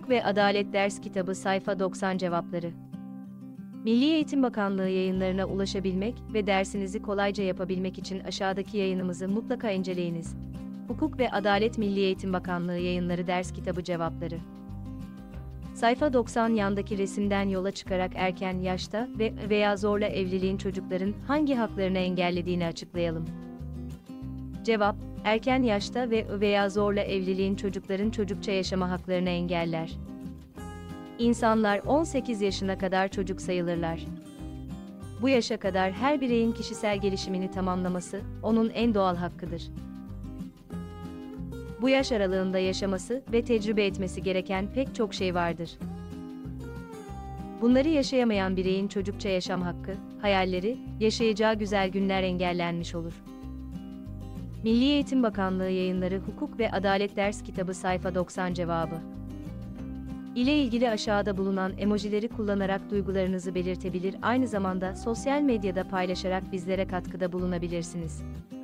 Hukuk ve Adalet Ders Kitabı Sayfa 90 Cevapları. Milli Eğitim Bakanlığı yayınlarına ulaşabilmek ve dersinizi kolayca yapabilmek için aşağıdaki yayınımızı mutlaka inceleyiniz. Hukuk ve Adalet Milli Eğitim Bakanlığı Yayınları Ders Kitabı Cevapları. Sayfa 90 yandaki resimden yola çıkarak erken yaşta veya zorla evliliğin çocukların hangi haklarını engellediğini açıklayalım. Cevap: erken yaşta veya zorla evliliğin çocukların çocukça yaşama haklarını engeller. İnsanlar 18 yaşına kadar çocuk sayılırlar. Bu yaşa kadar her bireyin kişisel gelişimini tamamlaması, onun en doğal hakkıdır. Bu yaş aralığında yaşaması ve tecrübe etmesi gereken pek çok şey vardır. Bunları yaşayamayan bireyin çocukça yaşam hakkı, hayalleri, yaşayacağı güzel günler engellenmiş olur. Milli Eğitim Bakanlığı Yayınları Hukuk ve Adalet Ders Kitabı Sayfa 90 Cevabı ile ilgili aşağıda bulunan emojileri kullanarak duygularınızı belirtebilir, aynı zamanda sosyal medyada paylaşarak bizlere katkıda bulunabilirsiniz.